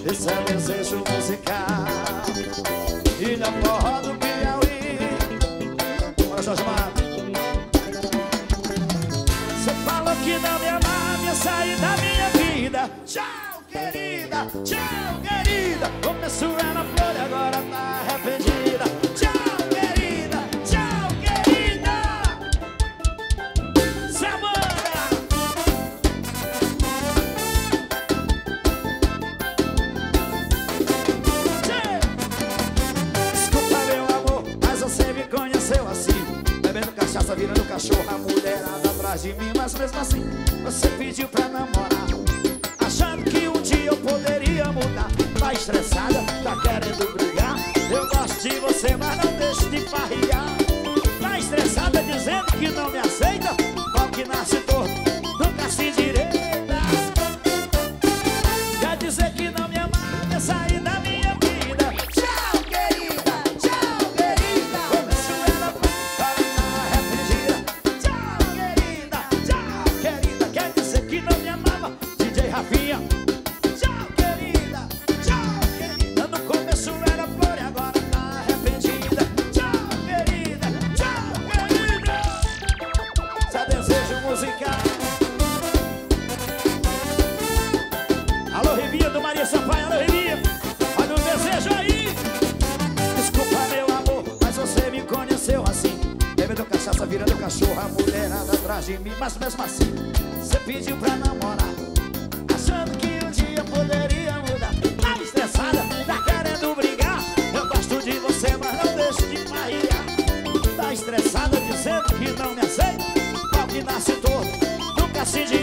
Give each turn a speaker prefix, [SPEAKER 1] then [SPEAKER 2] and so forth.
[SPEAKER 1] Esse é desejo musical. Ilha Forró do Piauí. Bora, Jorge Mato. Você falou que não me amava, ia sair da minha vida. Tchau, querida, tchau, querida. Começou era flor e agora tá arrependida. Tchau, querida, tchau, querida. Samanta. Desculpa, meu amor, mas você me conheceu assim, bebendo cachaça, virando cachorro, a mulherada atrás de mim. Mas mesmo assim, você pediu pra namorar, achando que um dia eu poderia mudar. Tá estressada, tá querendo brigar. Eu gosto de você, mas não deixo de farriar. Tá estressada, dizendo que não me aceita. Pau que nasce torto, nunca se direita. Quer dizer que não me amava, ia sair da minha vida. Tchau, querida, tchau, querida. Começou ela para tá arrependida. Tchau, querida, tchau, querida. Quer dizer que não me amava, DJ Rafinha. Tchau, querida, tchau, querida. No começo era flor e agora tá arrependida. Tchau, querida, tchau, querida. Isso é desejo musical. Alô, Rivinha do Maria Sampaio, alô, Rivinha. Olha o desejo aí. Desculpa, meu amor, mas você me conheceu assim, bebendo cachaça, virando cachorro, a mulherada atrás de mim. Mas mesmo assim, você pediu pra namorar, achando que um dia poderia mudar. Tá estressada, tá querendo brigar. Eu gosto de você, mas não deixo de farriar. Tá estressada, dizendo que não me aceita. Pau que nasce torto, nunca se